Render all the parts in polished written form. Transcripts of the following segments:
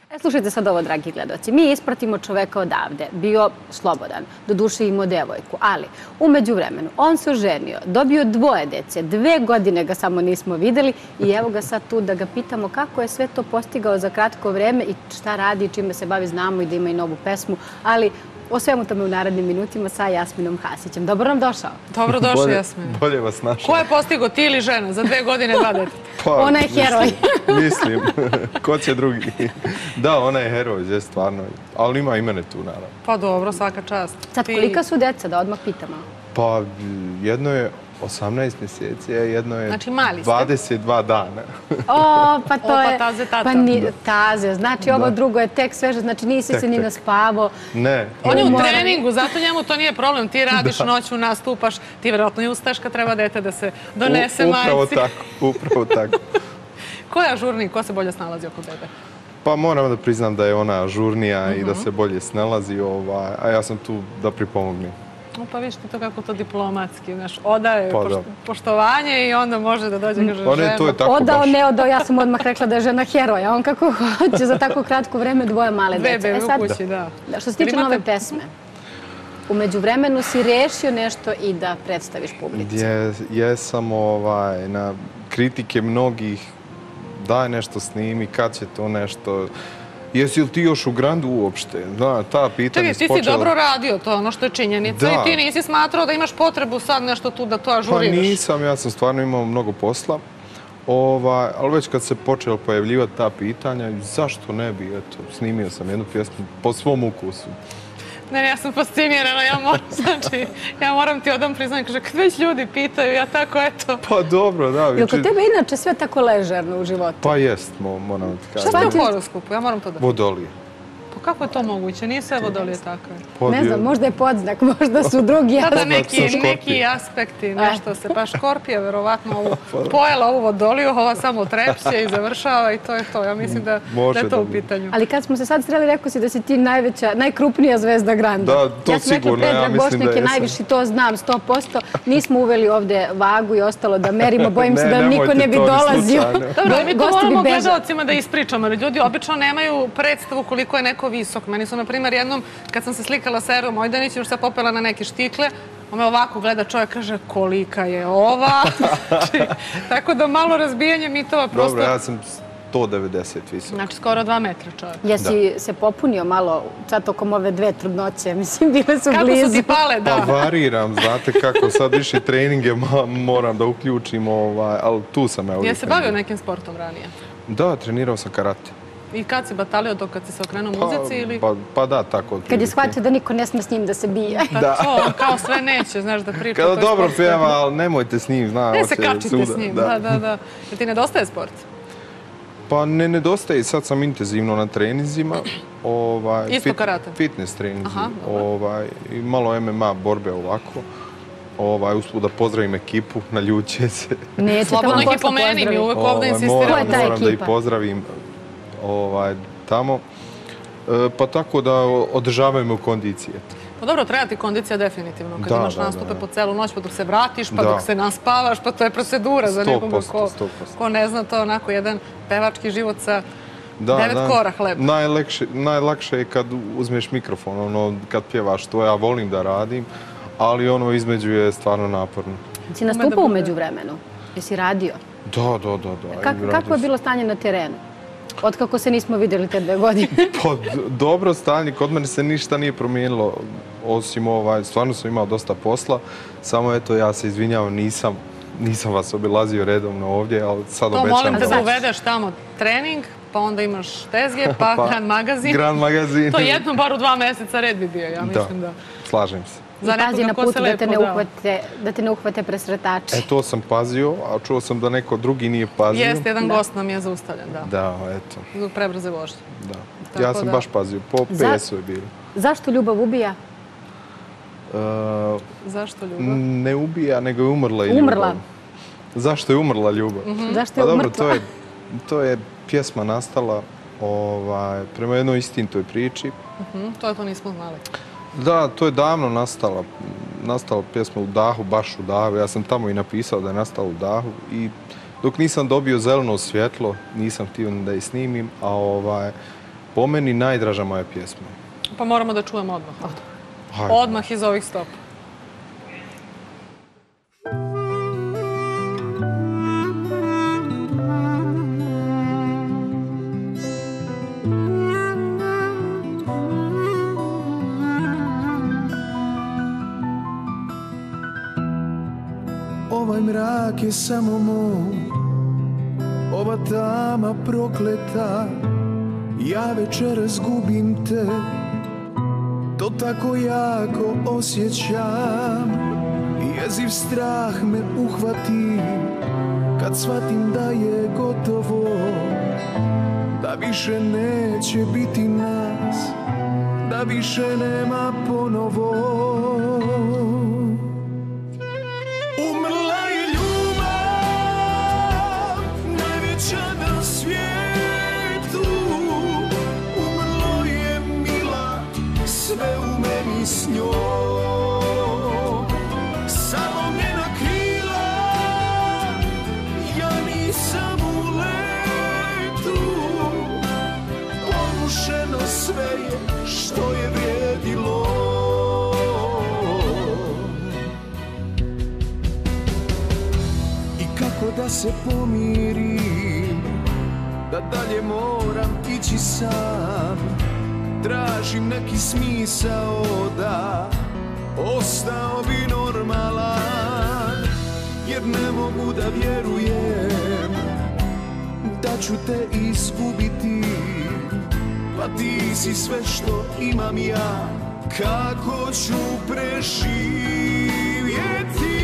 Slušajte sad ovo, dragi gledaoci. Mi ispratimo čoveka odavde, bio slobodan, doduše imao devojku, ali u međuvremenu on se oženio, dobio 2 dece, 2 godine ga samo nismo videli i evo ga sad tu da ga pitamo kako je sve to postigao za kratko vreme i šta radi, čime se bavi, znamo i da ima i novu pesmu, ali o svemu tome u narednim minutima sa Jasminom Hasićem. Dobro nam došao. Dobro došli, Jasmin. Bolje vas našao. Ko je postigao, ti ili žena, za 2 godine 2 deteta? Ona je heroj. Mislim, ko će drugi? Da, ona je heroj, stvarno. Ali ima i mene tu, naravno. Pa dobro, svaka čast. Sad, kolika su deca, da odmah pitamo? Pa, jedno je 18 mjeseci, a jedno je 22 dana. O, pa to je... Taze tata. Pa taze, znači ovo drugo je tek sveže, znači nisi se ni naspavao. Ne. On je u treningu, zato njemu to nije problem. Ti radiš noću, nastupaš, ti vjerojatno i ustaješ kad treba dete da se donese majci. Upravo tako. Ko je ažurniji, ko se bolje snalazi oko tebe? Pa moram da priznam da je ona ažurnija i da se bolje snalazi, a ja sam tu da pripomognem. Pa vidiš ti to kako to diplomatski, znaš, odaje poštovanje i onda može da dođe kaže žena. Odao, ne odao, ja sam odmah rekla da je žena heroja, on kako hoće za tako kratko vreme 2 male dece. 2 bebe u kući, da. Što se tiče nove pesme, u međuvremenu si rešio nešto i da predstaviš publici. Jesam na kritike mnogih, daj nešto snimi, kad će to nešto... Jesi li ti još u Grandu uopšte? Da, ta pitanja Čekaj, ti si dobro radio, to je ono što je činjenica i ti nisi smatrao da imaš potrebu sad nešto tu da to ažuriraš. Pa nisam, ja sam stvarno imao mnogo posla, ali već kad se počelo pojavljivati ta pitanja, zašto ne bi, eto, snimio sam jednu pjesmu po svom ukusu. Ne, ja sam fascinirana, ja moram ti odam priznati, kaže, kad već ljudi pitaju, ja tako, eto. Pa dobro, da. Jel kod tebe inače sve tako ležerno u životu? Pa jest, moram ti kažem. Šta ste u horoskopu? Ja moram to da... Vodolije. Pa kako je to moguće? Nije sve vodolije tako. Ne znam, možda je podznak, možda su drugi aspekti. Da, neki aspekti, nešto se. Pa Škorpija verovatno pojela ovu vodoliju, ova samo trepće i završava i to je to. Ja mislim da je to u pitanju. Ali kad smo se sad sreli, rekao si da si ti najkrupnija zvezda Granda. Da, to sigurno, ja mislim da jesam. Najviši, to znam, 100%. Nismo uveli ovde vagu i ostalo da merimo. Bojim se da niko ne bi dolazio. Dobro, mi to moramo gledalcima da ispričamo. Ljudi obično nemaju predstavu koliko je neko visok. Meni su, na primjer, jednom, kad sam se slikala sa Erom Mojdanićem, što se popela na neke štikle, on me ovako gleda, čovjek kaže, kolika je ova? Tako da malo razbijanje mitova prosto... Dobro, ja sam 190 visok. Znači, skoro 2 metra čovjek. Jesi se popunio malo, sad tokom ove 2 trudnoće, mislim, bile su blizu. Kako su ti pale, da. Pa variram, znate kako, sad više treninge moram da uključim, ali tu sam. Jesi se bavio nekim sportom ranije? Da, trenirao sam karate. I kad si batalio to, kad si se okrenuo muzici ili... Pa da, tako. Kad je shvatio da niko ne sme s njim da se bije. Da. To, kao sve neće, znaš, da priča. Kada dobro pjeva, ali nemojte s njim, zna, ne se kačite s njim, da. Jer ti nedostaje sport? Pa ne nedostaje, sad sam intenzivno na treninzima. Isto karate? Fitness treninzi. Malo MMA borbe ovako. Usput da pozdravim ekipu, naljuće se. Slobodno ih i po meni, mi uvek ovdje insistiramo. Ko je ta ekipa? Moram da ih pozdravim tamo. Pa tako da održavamo kondicije. Pa dobro, treba ti kondicija definitivno. Kad imaš nastupe po celu noć, pa dok se vratiš, pa dok se naspavaš, pa to je procedura za nekoga ko ne zna to, onako jedan pevački život sa 9 kora hleba. Najlakše je kad uzmeš mikrofon, kad pjevaš to, ja volim da radim, ali ono između je stvarno naporno. Si nastupao umeđu vremenu? Jesi radio? Da. Kako je bilo stanje na terenu? Otkako se nismo vidjeli te 2 godine? Pa dobro stanje, kod mene se ništa nije promijenilo, osim stvarno sam imao dosta posla, samo eto ja se izvinjavam, nisam vas obilazio redovno ovdje, ali sad obećam. To molim da uvedeš tamo trening, pa onda imaš tezge, pa Grand Magazin. Grand Magazin. To jedno bar u 2 mjeseca red bi bio, ja mislim da. Da, slažem se. I pazi na put da te ne uhvate presretači. To sam pazio, a čuo sam da neko drugi nije pazio. Jeste, jedan gost nam je zaustavljen, da. Da, eto. Zbog prebrze vožnje. Da. Ja sam baš pazio, po PS-u je bilo. Zašto ljubav ubija? Zašto ljubav? Ne ubija, nego je umrla i ljubav. Umrla? Zašto je umrla ljubav? Zašto je umrtva? Dobro, to je pjesma nastala prema jednoj istinitoj priči. To nismo znali. Da, to je davno nastala pjesma u dahu, baš u dahu. Ja sam tamo i napisao da je nastala u dahu i dok nisam dobio zeleno svjetlo, nisam htio da je snimim, a Po meni najdraža moja pjesma. Pa moramo da čujemo odmah. Hajde. Odmah iz ovih stopa. Ovaj mrak je samo moj, ova tama prokleta, ja večeras gubim te, to tako jako osjećam. Jeziv strah me uhvati, kad shvatim da je gotovo, da više neće biti nas, da više nema ponovo. Umrla je ljubav, najveća na svijetu. Umrlo je mila, sve u meni s njom. Salomljena krila, ja nisam u letu. Porušeno sve je što je vrijedilo. Kako da se pomirim, da dalje moram ići sam. Tražim neki smisao da ostao bi normalan, jer ne mogu da vjerujem da ću te izgubiti. Pa ti si sve što imam ja, kako ću preživjeti.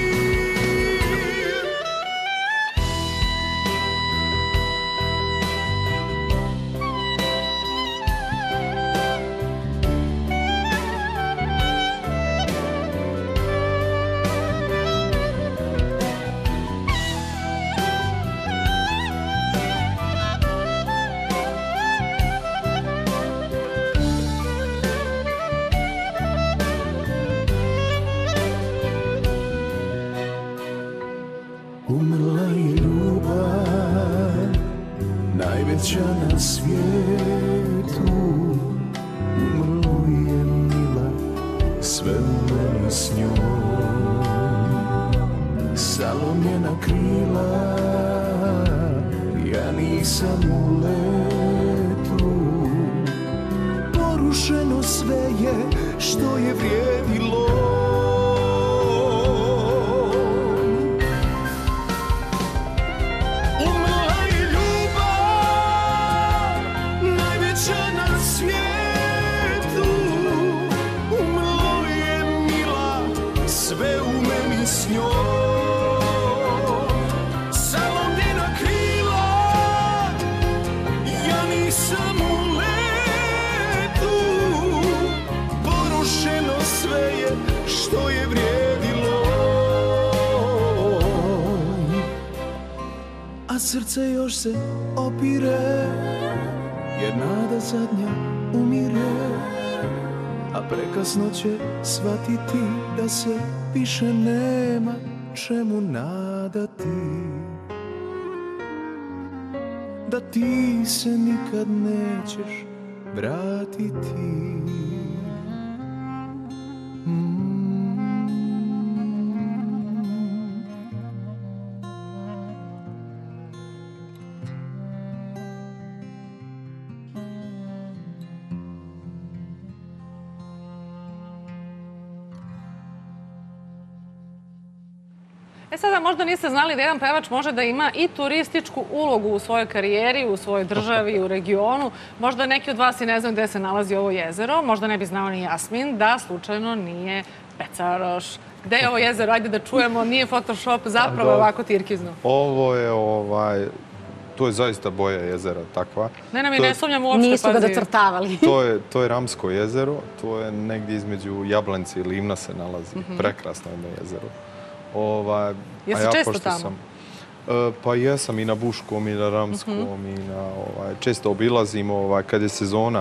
Umrla je ljubav, najveća na svijetu. Umrlo je mila, sve u meni s njom. Salomljena krila, ja nisam u letu. Porušeno sve je što je vrijedilo. Sve u meni s njom. Salomljena krila, ja nisam u letu. Porušeno sve je što je vrijedilo. A srce još se opire, jer nada zadnja umire. A prekasno će shvatiti da se više nema čemu nadati. Da ti se nikad nećeš vratiti. Sada možda niste znali da jedan pevač može da ima i turističku ulogu u svojoj karijeri, u svojoj državi, u regionu. Možda neki od vas i ne znaju gde se nalazi ovo jezero. Možda ne bi znao ni Jasmin da slučajno nije Pecaroš. Gde je ovo jezero? Ajde da čujemo, nije Photoshop, zapravo je ovako tirkizno. Ovo je, to je zaista boja jezera takva. Ne, mi ne sumnjam uopšte. Nisu ga docrtavali. To je Ramsko jezero, to je negdje između Jablanci i Livna se nalazi. Prekrasno jedno jezero. Jesi često tamo? Pa jesam i na Buškom i na Ramskom i na često obilazim kad je sezona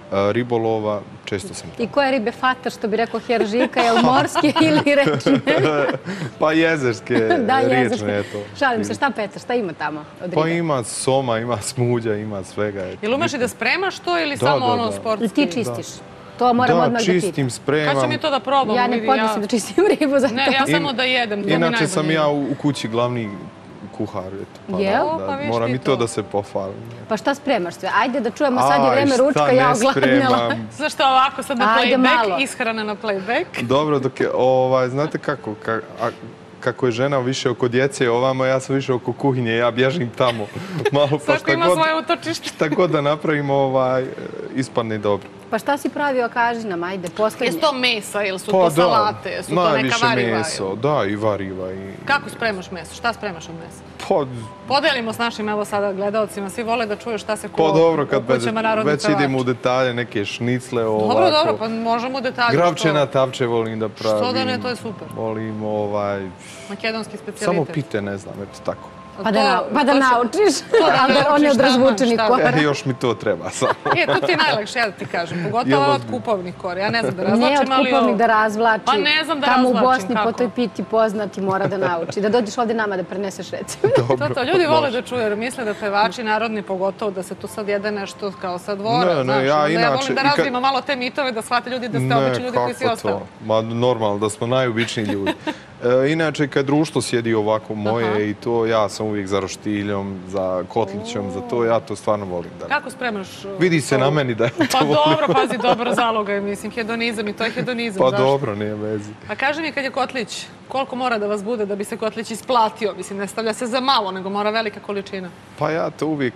ribolova, često sam tamo. I koje ribe fata, što bi rekao Heržika, je li morske ili rečne? Pa jezerske, Da, riječne, jezerske. eto. Šalim se, šta Petar, šta ima tamo od ribe? Pa ima soma, ima smuđa, ima svega. Jel umeš i da spremaš to ili samo ono sportski? I ti čistiš? To moram odmah da pitam. Da, čistim, spremam. Kad ću mi to da probam? Ja ne podnosim da čistim ribu za to. Ne, ja samo da jedem. to mi Inače sam najbolje. ja u kući glavni kuhar. eto, Jel? Pa vidiš moram ti i to to. da se pohvalim. Pa šta spremaš sve? Ajde da čujemo, sad je Aj, vreme šta ručka, ne ja ogladnjela. spremam. Znaš šta, ovako sad na Ajde, malo. playback, ishrana na playback. Dobro, dok je, znate kako je žena više oko djece, ovamo ja sam više oko kuhinje, ja bježim tamo. Malo pa Svako ima svoje utočište. šta god da napravimo, ispadne dobro. Pa šta si pravio, kaži nam, ajde, poslednje. Jesu to mesa ili su to salate? Jesu to neka najviše variva? meso, da, i variva. Kako spremaš meso? Šta spremaš od mesa? Pa, Podelimo s našim, evo sada, gledalcima. Svi vole da čuju šta se kuva dobro, kad u kućama narodnih već pevača. idemo u detalje, neke šnicle, ovako. Dobro, pa možemo u detalju. Gravčena tapče volim da pravim. Što da ne, to je super. Volim, Makedonski specijalitet. samo pite, ne znam, eto tako. Pa da To će- naučiš. da On je od naučiš, razvučenih šta? kora. Još mi to treba samo. To ti je najlakše, ja da ti kažem. Pogotovo Jel od ozbiljno? kupovnih kora. Ja ne znam da Ne razlačim, od ali kupovnih ovo... da razvlači. Pa ne znam da Tamo u razvlačim, Bosni po kako? toj piti poznati mora da nauči. Da dođeš ovde nama da preneseš recept. To, ljudi vole da čuju, jer misle da pevači narodni, pogotovo da se tu sad jede nešto kao sa dvora, Ne, znaš. ja Onda ja inače- volim da i kad- razvijemo malo te mitove, da shvate ljudi da ste obični ljudi koji svi ostali. Ma normalno, da smo najobičniji ljudi. Inače, kad društvo sjedi ovako moje i to, ja sam uvijek za roštiljom, za kotlićom, za to, ja to stvarno volim. Da. Kako spremaš? Vidi se na meni da ja to Pa volim. dobro, pazi, dobro zaloga je, mislim, hedonizam i to je hedonizam. Pa zašto? dobro, nije vezi. A kaži mi kad je kotlić, koliko mora da vas bude da bi se kotlić isplatio? Mislim, ne stavlja se za malo, nego mora velika količina. Pa ja to uvijek,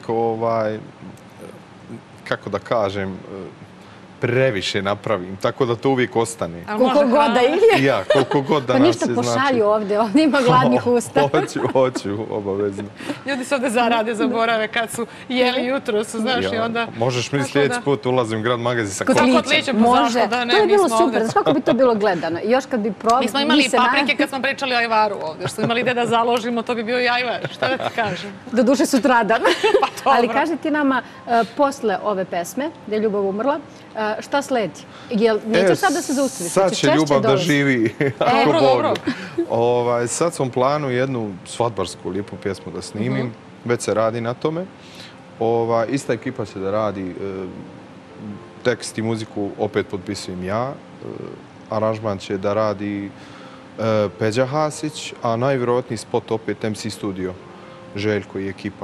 kako da kažem, previše napravim, tako da to uvijek ostane. Ali Koliko može god da hrana. ih je. Ja, koliko god da Pa nas ništa se pošalju ovde, ovde ima gladnih usta. Hoću, obavezno. Ljudi se ovde zarade, zaborave kad su jeli jutro, znaš, i onda... Možeš mi Tako sljedeći da- put ulazim u grad magazin sa Kotlićem. kotlićem. Kotlićem, pa Može. zašto da ne, To je mi bilo smo super. ovde. Znaš kako bi to bilo gledano? I još kad bi probali... Mi smo imali i paprike kad smo pričali o ajvaru ovdje, što smo imali gde da založimo, to bi bio i ajvar. Šta da ti kažem? Do duše sutradan. Pa dobro. Ali kaži ti nama, posle ove pesme, gde je ljubav umrla, šta sledi? Jel nećeš sad da se zaustaviš? Sad Hoćeš će češće ljubav da dolaziti? živi, ako Dobro, dobro. Bog. Sad sam u planu jednu svadbarsku lijepu pjesmu da snimim. Već se radi na tome. Ista ekipa će da radi tekst i muziku, opet potpisujem ja. Aranžman će da radi Peđa Hasić, a najvjerojatniji spot opet MC Studio, Željko i ekipa.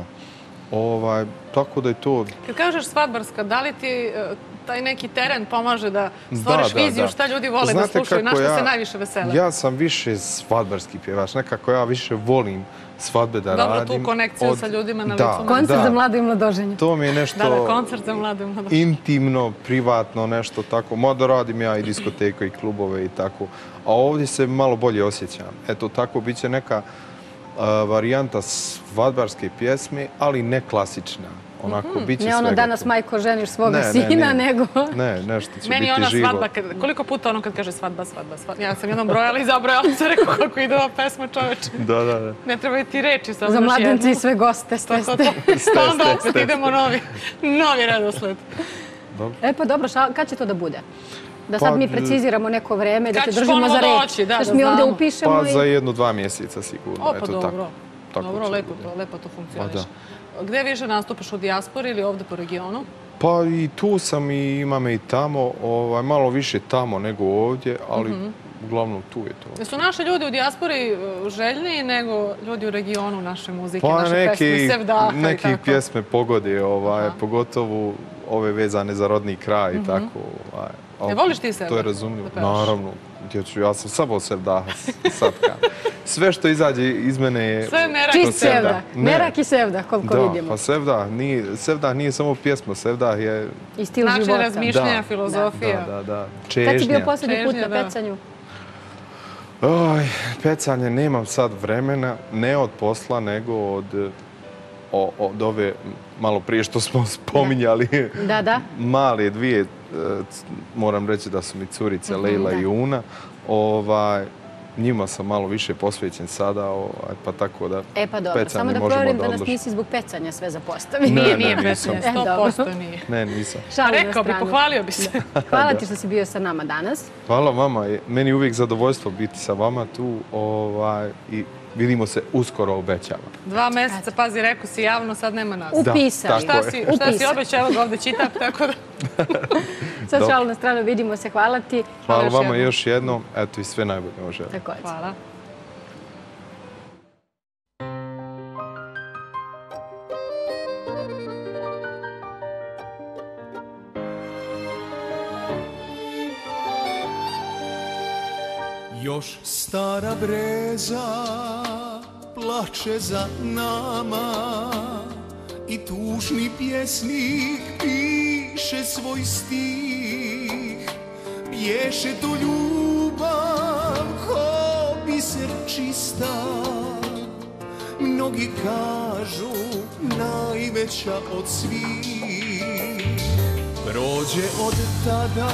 Tako da je to... Kad kažeš svadbarska, da li ti taj neki teren pomaže da stvoriš viziju šta ljudi vole da slušaju, na što se najviše vesele? Ja sam više svadbarski pjevač, nekako ja više volim svadbe da radim. Dobro, tu konekciju sa ljudima na licu mjesta. Koncert za mlade i mladoženje. To mi je Da, nešto koncert za mlade i mladoženje. intimno, privatno, nešto tako. Mada radim ja i diskoteke i klubove i tako. A ovdje se malo bolje osjećam. Eto, tako bit će neka varijanta svadbarske pjesme, ali ne klasična. Onako, bit će Ne ono svega danas tu. majko ženiš svoga sina, nego... Ne, nešto će Meni je biti ona živo. svadba, koliko puta ono kad kaže svadba, svadba, svadba. Ja sam jednom brojala i zabrojala se, rekao kako ide ova pesma, čoveče. Da. Ne trebaju ti reči samo Za još mladence i jednu. sve goste, ste. Pa onda opet idemo novi redosled. E pa dobro, kad će to da bude? Da sad Pa, mi preciziramo neko vreme, da kad te ćeš držimo za ponovo reč. doći, da, Znaš, da mi ovdje znamo. upišemo Pa i... za 1-2 mjeseca sigurno. O, pa Eto, dobro. Tako Dobro, će lepo to funkcioniš. Ma Gde više nastupaš, u dijaspori ili ovde po regionu? Pa i tu sam i imam i tamo, malo više tamo nego ovdje, ali uglavnom tu je to. Jesu naši ljudi u dijaspori željniji nego ljudi u regionu naše muzike, Pa naše pesme, sevdaha i neki tako? pjesme pogode, pogotovo ove vezane za rodni kraj i tako. Voliš ti sevdah To je da razumljivo. pevaš? Naravno, ja sam samo sevdaha sad kažem. Sve što izađe iz mene je... Sve merak Čist i sevdah. sevdah. Merak i sevdah, koliko Da, vidimo. pa sevdah nije samo pjesma, sevdah je... I stil Način života. razmišljanja, Da. filozofija. Da. Kad si bio Čežnja. posljednji put Čežnja, na da. pecanju? Pecanje nemam sad vremena, ne od posla, nego od ove, malo prije što smo spominjali, Da. male dvije, moram reći da su mi curice, Lejla i Una. njima sam malo više posvećen sada, pa tako da Pa dobro, samo da provjerim da nas nisi zbog pecanja sve zapostavio. Nije pecanje, 100% nije. Ne, nisam. Rekao bi, pohvalio bi se. Hvala ti što si bio sa nama danas. Hvala vama, meni je uvijek zadovoljstvo biti sa vama tu i vidimo se uskoro, obećavam. 2 meseca, pazi, rekao si javno, sad nema nas. Upisali. Šta si obećao, evo ga ovdje čitam, tako da... Sad šalu na stranu, vidimo se, hvala ti. Hvala vama još jednom, eto i sve najbolje može. Također. Hvala. Još stara breza plače za nama i tužni pjesnik piše svoj stih. Pješe tu ljubav ko biser čista, mnogi kažu najveća od svih. Prođe od tada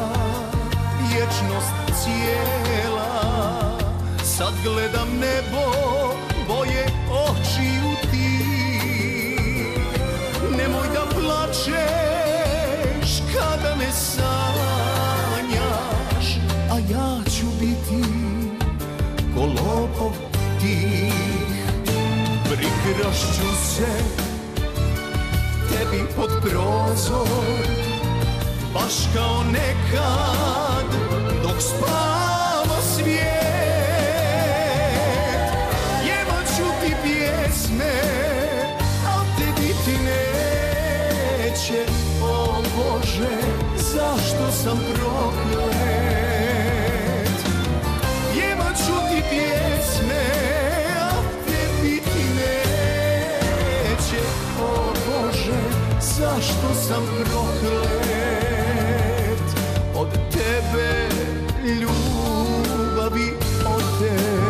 vječnost cijela, sad gledam nebo, boje očiju ti. Nemoj da plačeš kada me sanjaš, a ja ću biti ko lopov tih. Prikrašću se tebi pod prozor, baš kao nekad dok spava svijet. Jevat ću ti pjesme, a tebi ti neće. O Bože, zašto sam proklet? Jevat ću ti pjesme, a tebi ti neće. O Bože, zašto sam proklet? Od tebe ljubavi otet.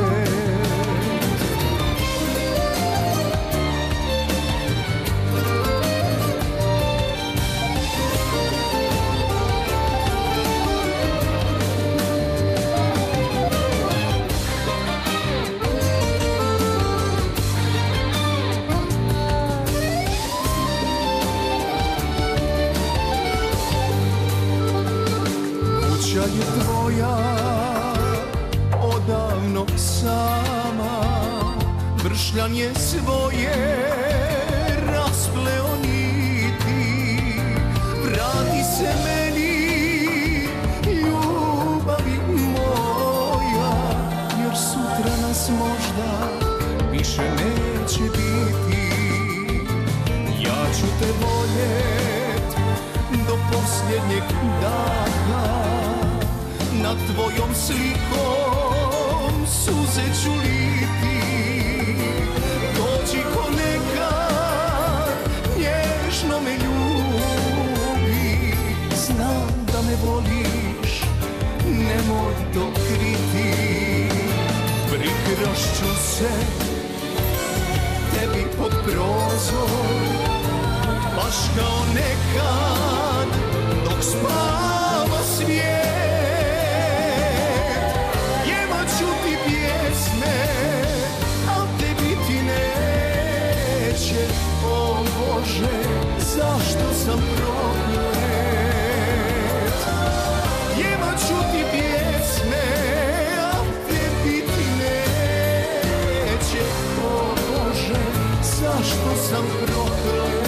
Kuća je tvoja odavno sama, bršljan je svoje raspleo niti. Vrati se meni, ljubavi moja, jer sutra nas možda više neće biti. Ja ću te voljet do posljednjeg dana, nad tvojom slikom suze ću liti. Dođi ko nekad, nježno me ljubi, znam da me voliš, nemoj to kriti. Prikrašću se tebi pod prozor, baš kao nekad dok spava svijet. Jevat ću ti pjesme, a tebi ti neće. O Bože, zašto sam proklet? Jevat ću ti pjesme, a tebi ti neće. O Bože, zašto sam proklet?